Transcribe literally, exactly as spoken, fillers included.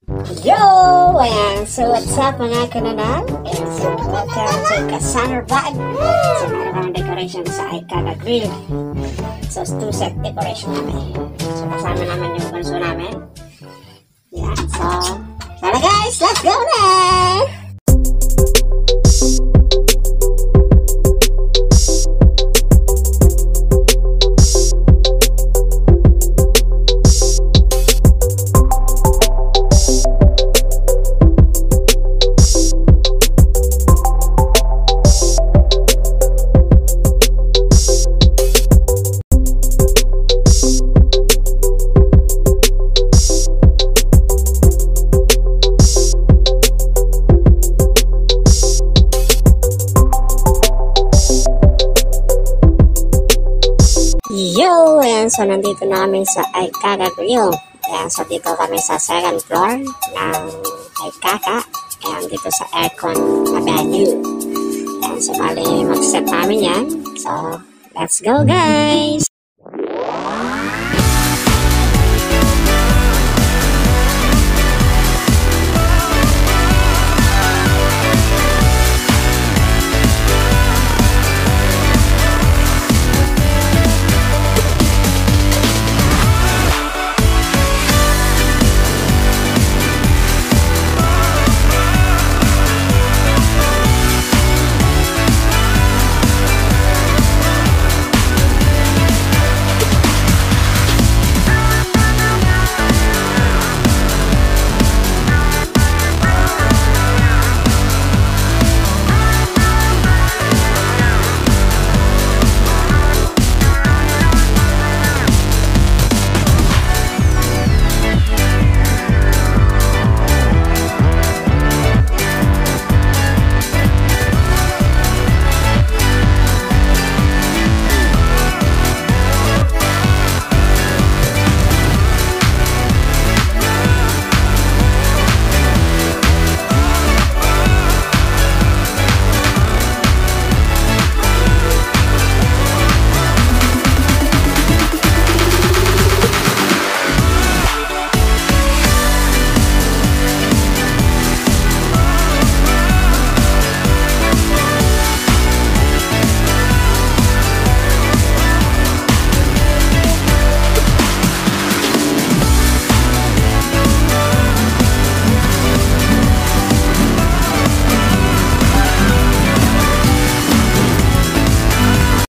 Yo! Ayan. So, what's up mga kananal? Ayan, so, welcome to Kasana Vlog. So, meron kami decoration sa Aikada Grill. So, two-set decoration namin. So, kasama naman yung bunso namin. Ayan. So, tara guys! Let's go na! Yo! Ayan, so nandito na kami sa Aikada Grill. Ayan, so dito kami sa second floor ng Aikaka. Ayan, dito sa aircon avenue. Ayan, so bali mag-set namin yan. So, let's go guys!